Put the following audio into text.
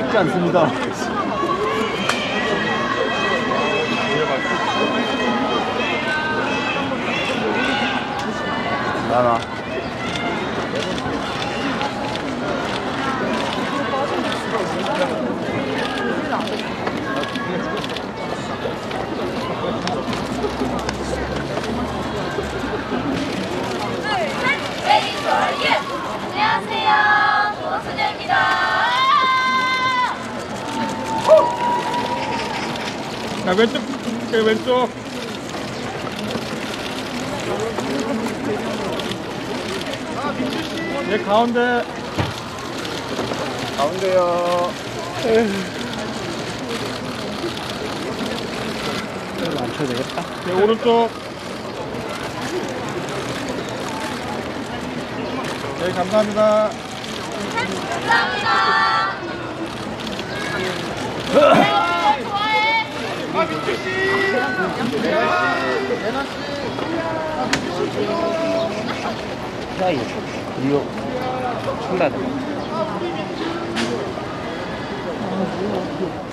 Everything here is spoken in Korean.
쉽지 않습니다. 나나. 안녕하세요. 조수녀입니다. 자, 왼쪽, 왼쪽. 네, 가운데. 가운데요. 안 쳐도 되겠다. 네, 오른쪽. 네, 감사합니다. 감사합니다. 좋아해. 야, 이거 이거 청다다.